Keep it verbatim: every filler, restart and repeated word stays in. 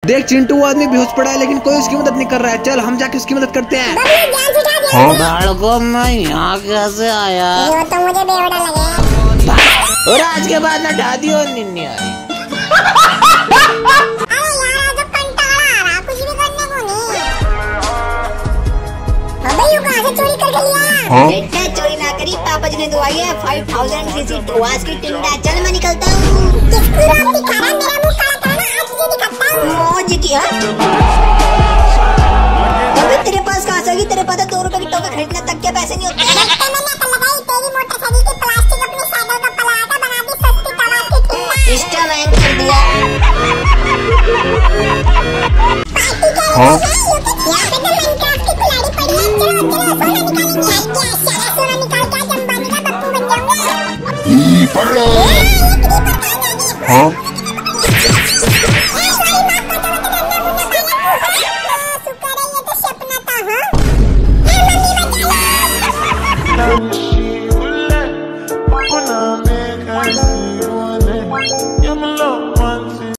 देख चिंटू वो आदमी बेहोश पड़ा है लेकिन कोई उसकी मदद नहीं कर रहा है। चल हम जाके उसकी मदद करते हैं। हाँ मैं यहाँ कैसे आया? ये तो मुझे बेवड़ा लगे। और आज के बाद ना दादी और निन्नी आ रही। अरे यार जो कंटाला आ रहा कुछ भी करने को नहीं। अबे यू कहाँ से चोरी करके लिया? बेटा चोरी ना करी, पापा जी ने दवाई है फाइव थाउजेंड सीसी धुआस की टिंडा। चल मैं निकलता हूँ। किसकी रोक दिखा रहा? मेरा मुंह काला था ना, आज तुझे दिखाता हूँ। मौज किया। अबे तेरे पास कहाँ से? तेरे पास दो रुपए की टोपी खरीदने तक के पैसे नहीं होते। मैंने अकल लगाई, तेरी मोटरसाइकिल की प्लास्टिक अपनी साइकिल का पलाटा बना दी सस्ती तवा की टिंडा। इसका मैं कर दिया। पार्टी क्या हो रही है? यहाँ पे तो माइनक्राफ्ट की खिलाड़ी पड़ी है। चलो चलो सोना निकालेंगे। क्या सारा सोना निकाल के आज अंबानी का बप्पू बन जाऊंगा। ई पकड़ो। हाँ शुक्र है ये तो सपना था। हाँ मम्मी बचा लो।